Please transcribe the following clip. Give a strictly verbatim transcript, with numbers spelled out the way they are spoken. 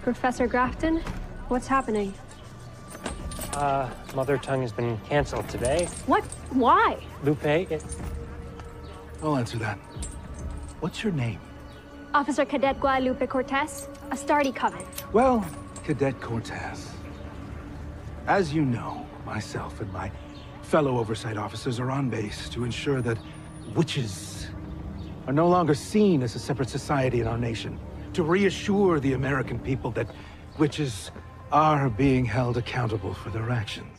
Professor Grafton, what's happening? Uh, Mother Tongue has been canceled today. What? Why? Lupe, it... I'll answer that. What's your name? Officer Cadet Guadalupe Cortez, Astarte Coven. Well, Cadet Cortez. As you know, myself and my fellow oversight officers are on base to ensure that witches are no longer seen as a separate society in our nation. To reassure the American people that witches are being held accountable for their actions.